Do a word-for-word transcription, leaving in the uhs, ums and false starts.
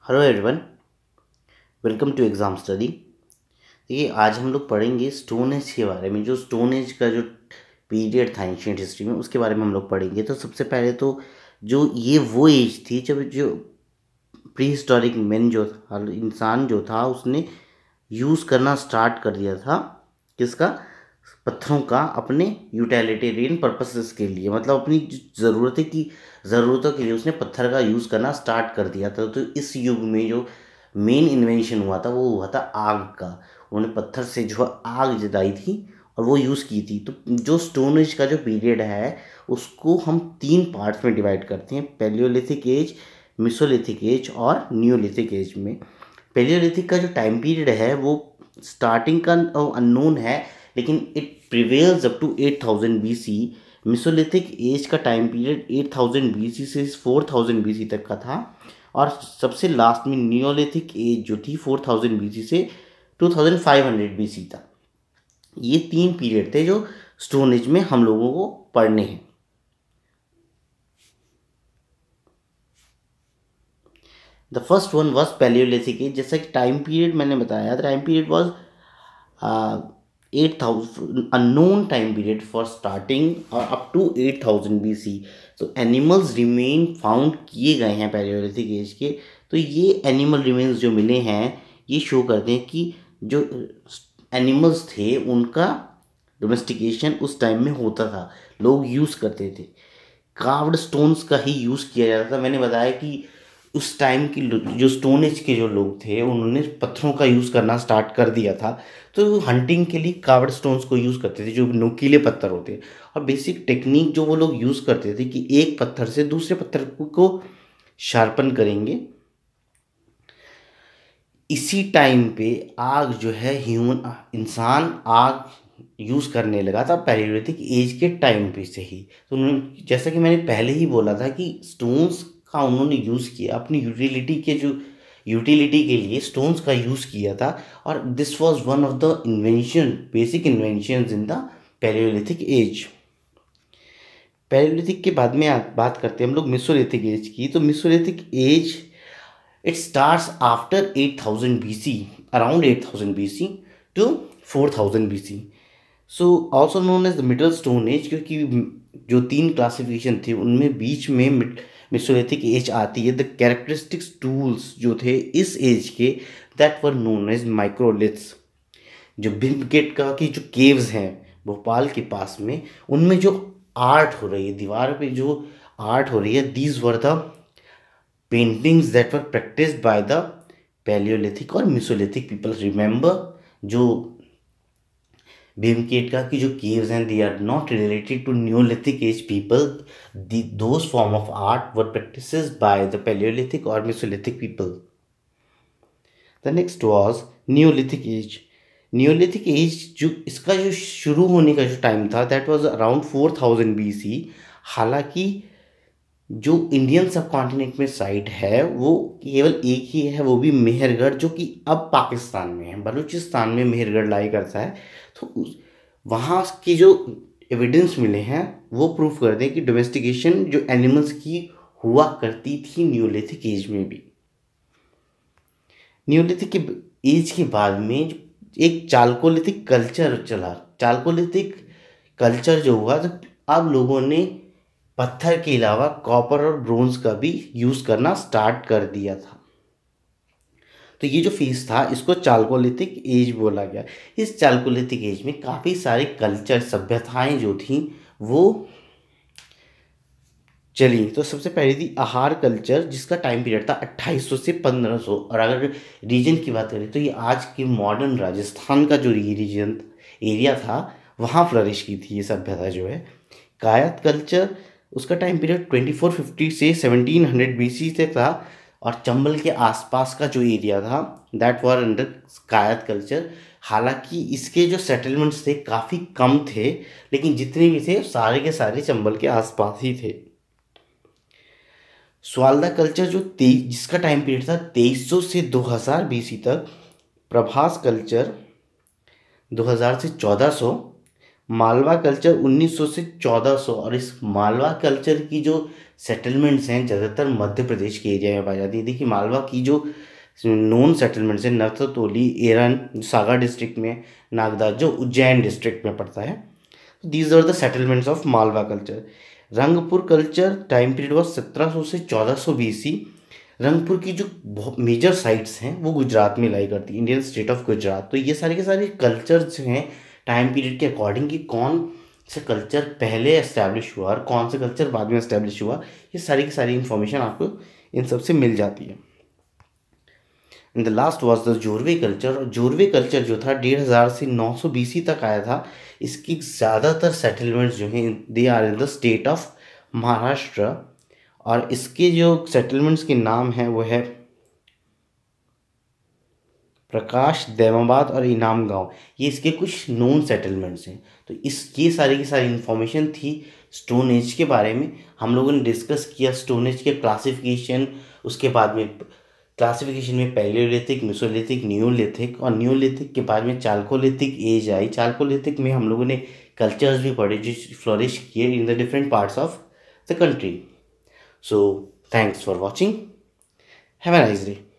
Hello everyone, welcome to exam study. देखिए, आज हम लोग पढ़ेंगे स्टोन एज के बारे में। जो स्टोन एज का जो पीरियड था एंशियंट हिस्ट्री में, उसके बारे में हम लोग पढ़ेंगे। तो सबसे पहले तो जो ये वो एज थी जब जो प्री हिस्टोरिक मैन जो था, इंसान जो था, उसने यूज़ करना स्टार्ट कर दिया था। किसका? पत्थरों का, अपने यूटिलिटेरियन पर्पसेस के लिए, मतलब अपनी ज़रूरतें की ज़रूरतों के लिए उसने पत्थर का यूज़ करना स्टार्ट कर दिया था। तो इस युग में जो मेन इन्वेंशन हुआ था वो हुआ था आग का। उन्होंने पत्थर से जो आग जलाई थी और वो यूज़ की थी। तो जो स्टोन एज का जो पीरियड है उसको हम तीन पार्ट्स में डिवाइड करते हैं: पैलियोलिथिक एज, मिसोलिथिक एज और न्यूलिथिक एज में। पैलियोलिथिक का जो टाइम पीरियड है वो स्टार्टिंग का अननोन है, लेकिन it prevails up to eight thousand B C. Mesolithic age का time period eight thousand B C से फोर थाउजेंड बी सी तक का था। और सबसे लास्ट में नियोलिथिक एज जो थी फोर थाउजेंड बी सी से two thousand five hundred B C तक। ये तीन पीरियड थे जो स्टोन एज में हम लोगों को पढ़ने हैं। The first one was palaeolithic age. जैसा कि टाइम पीरियड मैंने बताया, time period was eight thousand unknown time period for starting और up to eight thousand B C. तो एनिमल्स रिमेन फाउंड किए गए हैं पैलियोलिथिक एज के। तो ये एनिमल रिमेन्स जो मिले हैं ये शो करते हैं कि जो एनिमल्स थे उनका डोमेस्टिकेशन उस टाइम में होता था, लोग यूज़ करते थे। कार्व्ड स्टोन्स का ही यूज़ किया जाता था। मैंने बताया कि उस टाइम की जो स्टोन एज के जो लोग थे उन्होंने पत्थरों का यूज़ करना स्टार्ट कर दिया था। तो हंटिंग के लिए कार्व्ड स्टोन्स को यूज़ करते थे, जो नुकीले पत्थर होते हैं। और बेसिक टेक्निक जो वो लोग यूज़ करते थे कि एक पत्थर से दूसरे पत्थर को शार्पन करेंगे। इसी टाइम पे आग जो है, ह्यूमन इंसान आग यूज़ करने लगा था पैलियोलिथिक एज के टाइम पे से ही। तो उन्होंने, जैसा कि मैंने पहले ही बोला था कि स्टोन्स का उन्होंने यूज़ किया अपनी यूटिलिटी के जो यूटिलिटी के लिए स्टोन्स का यूज़ किया था। और this was one of the invention, basic inventions in the palaeolithic age. Palaeolithic के बाद में बात करते हैं हम लोग मिसोलिथिक एज की। तो mesolithic age it starts after eight thousand B C, around eight thousand B C to four thousand B C. So also known as the middle stone age, क्योंकि जो तीन क्लासिफिकेशन थे उनमें बीच में मिसोलिथिक एज आती है। द कैरेक्टरिस्टिक्स टूल्स जो थे इस एज के, that were known age microliths. जो भीमकेट का की जो केव्स हैं भोपाल के पास में, उनमें जो आर्ट हो रही है, दीवार पे जो आर्ट हो रही है, these were the paintings that were practised by the palaeolithic और मिसोलिथिक पीपल। रिमेंबर, जो भीमकेटका की जो केव्स हैं, they are not related to neolithic age people. Those form of art were practises by the palaeolithic और mesolithic people. The next was neolithic age. Neolithic age जो इसका जो शुरू होने का जो टाइम था, that was around four thousand B C. हालांकि जो इंडियन सब कॉन्टिनेंट में साइट है वो केवल एक ही है, वो भी मेहरगढ़, जो कि अब पाकिस्तान में है, बलूचिस्तान में मेहरगढ़ लाई करता है। तो उस वहाँ की जो एविडेंस मिले हैं वो प्रूफ करते हैं कि डोमेस्टिकेशन जो एनिमल्स की हुआ करती थी न्यूलिथिक एज में भी। न्यूलिथिक के एज के बाद में एक चालकोलिथिक कल्चर चला। चालकोलिथिक कल्चर जो हुआ, तो अब लोगों ने पत्थर के अलावा कॉपर और ब्रोंज का भी यूज़ करना स्टार्ट कर दिया था। तो ये जो फेज था इसको चालकोलिथिक एज बोला गया। इस चालकोलिथिक एज में काफ़ी सारे कल्चर, सभ्यताएं जो थी वो चली। तो सबसे पहले थी आहार कल्चर, जिसका टाइम पीरियड था अट्ठाईस सौ से पंद्रह सौ। और अगर रीजन की बात करें तो ये आज के मॉडर्न राजस्थान का जो रीजन एरिया था वहाँ फ्लरिश की थी ये सभ्यता जो है। कायत कल्चर, उसका time period twenty four fifty से सेवनटीन हंड्रेड बी सी तक था। और चंबल के आसपास का जो एरिया था that were under Kayatha culture. हालांकि इसके जो सेटलमेंट्स थे काफ़ी कम थे, लेकिन जितने भी थे सारे के सारे चंबल के आसपास ही थे। स्वालदा कल्चर जो तेईस जिसका टाइम पीरियड था तेईस सौ से दो हज़ार बी सी तक। प्रभास कल्चर दो हज़ार से चौदह सौ। मालवा कल्चर उन्नीस सौ से चौदह सौ। और इस मालवा कल्चर की जो सेटलमेंट्स हैं ज़्यादातर मध्य प्रदेश के एरिया में पाई जाती है। देखिए मालवा की जो नोन सेटलमेंट्स हैं, नर्ततोली, एरन सागर डिस्ट्रिक्ट में, नागदा जो उज्जैन डिस्ट्रिक्ट में पड़ता है, these are the settlements of Malwa culture. Rangpur culture time period was सत्रह सौ से चौदह सौ बीसी। रंगपुर की जो मेजर साइट्स हैं वो गुजरात में लाई करती है, इंडियन स्टेट ऑफ गुजरात। तो ये सारे के सारे कल्चर्स हैं टाइम पीरियड के अकॉर्डिंग कि कौन से कल्चर पहले एस्टैब्लिश हुआ और कौन सा कल्चर बाद में एस्टैब्लिश हुआ, ये सारी की सारी इन्फॉर्मेशन आपको इन सब से मिल जाती है। And the last was the Jorwe culture. और जोरवे कल्चर जो था डेढ़ हज़ार से नौ सौ बीसी तक आया था। इसकी ज़्यादातर सेटलमेंट्स जो हैं they are in the state of Maharashtra. और इसके जो सेटलमेंट्स के नाम हैं वो है प्रकाश, दैमाबाद और इनाम गांव। ये इसके कुछ नोन सेटलमेंट्स हैं। तो इस ये सारी की सारी इन्फॉर्मेशन थी स्टोन एज के बारे में। हम लोगों ने डिस्कस किया स्टोन एज के क्लासिफिकेशन, उसके बाद में क्लासिफिकेशन में पैलियोलिथिक, मेसोलिथिक, नियोलिथिक, और नियोलिथिक के बाद में चाल्कोलिथिक एज आई। चाल्कोलिथिक में हम लोगों ने कल्चर्स भी पढ़े जो फ्लोरिश किए in the different parts of the country. So thanks for watching, have a nice day.